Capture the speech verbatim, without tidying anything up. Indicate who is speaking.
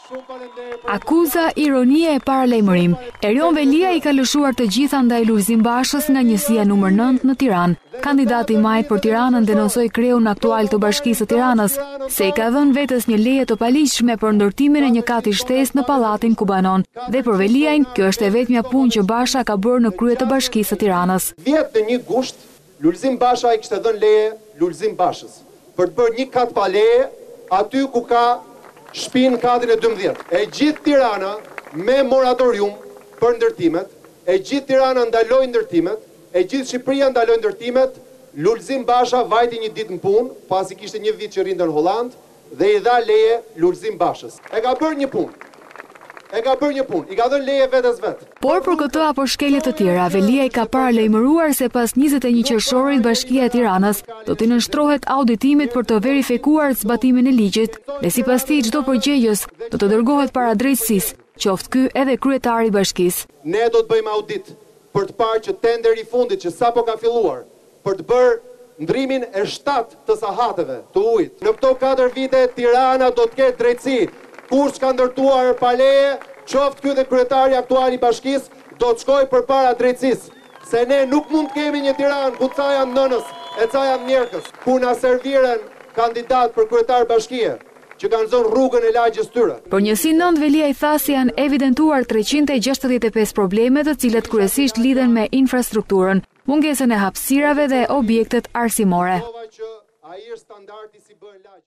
Speaker 1: Akuza, ironie e paralajmërim. Erion Velia i ka lëshuar të gjitha ndaj Lulzim Bashës nga njësia numër nëntë në Tiranë. Kandidati i majt për Tiranën denonsoi kreun aktual të Bashkisë së Tiranës se i ka dhënë vetes një leje të paligjshme për ndërtimin e një kati shtesë në pallatin ku banon. Dhe për Veliajn, kjo është e vetmja punë që Basha ka bërë në krye të Bashkisë së Tiranës.
Speaker 2: Vjet në një gusht, Lulzim Basha i kishte dhënë leje Lulzim Bashës për të bërë një kat pa leje aty ku ka shpinë katin e dymbëdhjetë. E gjithë Tirana me moratorium për ndërtimet, e gjithë Tirana ndaloi ndërtimet, e gjithë Shqipëria ndaloi ndërtimet. Lulzim Basha vajti një ditë në punë, pasi kishte një vit që rinte në Holland dhe i dha leje Lulzim Bashës. E ka bërë një punë. E ka bërë një punë, i ka dhënë leje vetes vet.
Speaker 1: Por për këtë apo shkelje të tjera, Velia i ka paralajmëruar se pas njëzet e një qershorit Bashkia e Tiranës do t'i nënshtrohet auditimit për të verifikuar zbatimin e ligjit dhe sipas tij çdo përgjegjës do të dërgohet para drejtësisë, qoftë ky edhe kryetari i bashkisë.
Speaker 2: Ne do të bëjmë audit për të parë që tenderi i fundit që sapo ka filluar për të bërë ndrimin e shtatë të sahateve të ujit. Në këto katër vite Tirana do të ketë drejtësi. Kur s'ka ndërtuar pa leje, qoftë ky dhe kryetari aktual i bashkisë, do të shkojë përpara drejtësisë. Se ne nuk mund të kemi një Tiranë ku ca janë nënës e ca janë mjerkës, ku na serviren kandidat për kryetar bashkie, që kanë zonë rrugën e lagjes tyre.
Speaker 1: Për njësinë nëntë, Velia i tha se janë evidentuar treqind e gjashtëdhjetë e pesë probleme, të cilat kryesisht lidhen me infrastrukturën, mungesën e hapësirave dhe objektet arsimore.